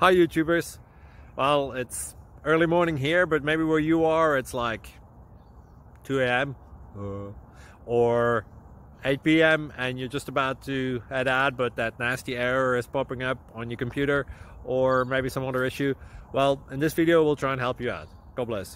Hi YouTubers. Well, it's early morning here, but maybe where you are it's like 2 a.m. or 8 p.m. and you're just about to head out, but that nasty error is popping up on your computer, or maybe some other issue. Well, in this video we'll try and help you out. God bless.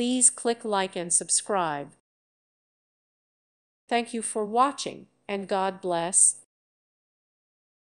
Please click like and subscribe. Thank you for watching, and God bless.